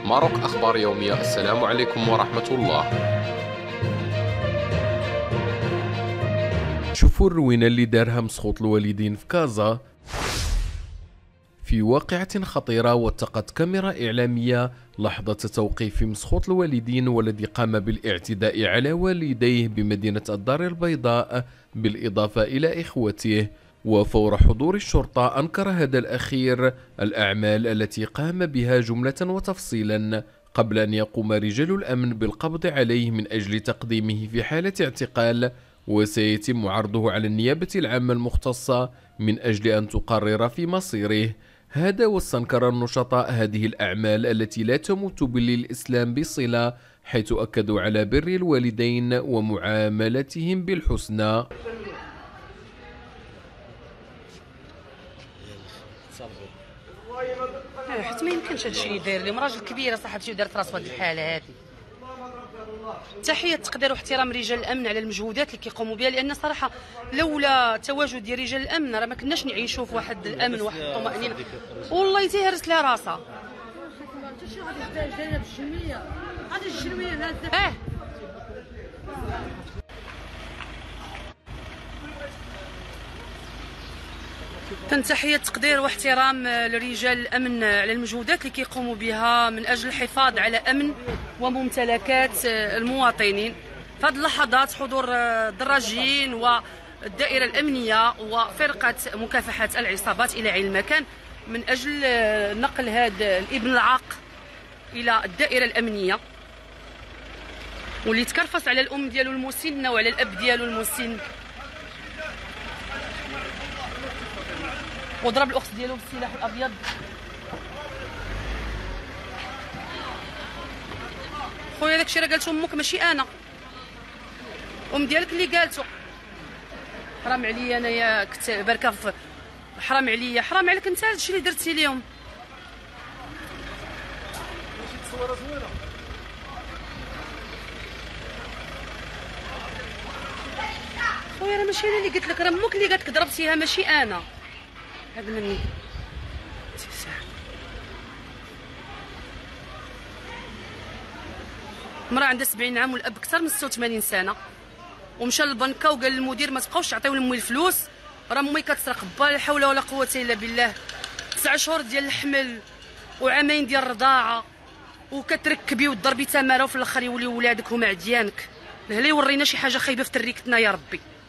ماروك أخبار يومية. السلام عليكم ورحمة الله. شوفوا الروينة اللي دارها مسخوط الوالدين في كازا في واقعة خطيرة. واتقت كاميرا إعلامية لحظة توقيف مسخوط الوالدين والذي قام بالاعتداء على والديه بمدينة الدار البيضاء بالإضافة إلى إخوته. وفور حضور الشرطة أنكر هذا الأخير الأعمال التي قام بها جملة وتفصيلا قبل أن يقوم رجال الأمن بالقبض عليه من أجل تقديمه في حالة اعتقال، وسيتم عرضه على النيابة العامة المختصة من أجل أن تقرر في مصيره. هذا واستنكر النشطاء هذه الأعمال التي لا تمت بالإسلام بصلة، حيث أكدوا على بر الوالدين ومعاملتهم بالحسنى. حيت ما يمكنش هادشي اللي داير اليوم، راجل كبير صاحبتي ودارت راسها هاد الحاله هادي. تحيه تقدير واحترام رجال الامن على المجهودات اللي كيقوموا بها، لان صراحه لولا تواجد ديال رجال الامن راه ما كناش نعيشوا في واحد الامن واحد الطمانينه. والله تيهرس لها راسها. تحية تقدير واحترام لرجال الأمن على المجهودات اللي كيقوموا بها من أجل الحفاظ على أمن وممتلكات المواطنين. في هذه اللحظات حضور الدراجين والدائرة الأمنية وفرقة مكافحة العصابات إلى عين المكان من أجل نقل هذا الابن العاق إلى الدائرة الأمنية، واللي تكرفس على الأم ديالو المسنة وعلى الأب ديالو المسن، وضرب الاخت ديالو بالسلاح الابيض. خويا داكشي راه قالته امك ماشي انا، ام ديالك اللي قالته. حرام عليا انايا كنت باركه في، حرام عليا حرام عليك انت هادشي اللي درتي ليهم. خويا راه ماشي انا اللي قلت لك، راه امك اللي قالت لك ضربتيها ماشي انا. هذا مني مرا عندها 70 عام والاب اكثر من 86 سنه، ومشى للبنكه وقال للمدير ما تبقاوش تعطيو لامي الفلوس، راه امي كتسرق. لا حول ولا قوه الا بالله. 9 شهور ديال الحمل وعامين ديال الرضاعه، وكتركبي وتضربي تماره وفي الاخر يوليو ولادك هما عديانك. هلا يورينا شي حاجه خايبه في تريكتنا يا ربي.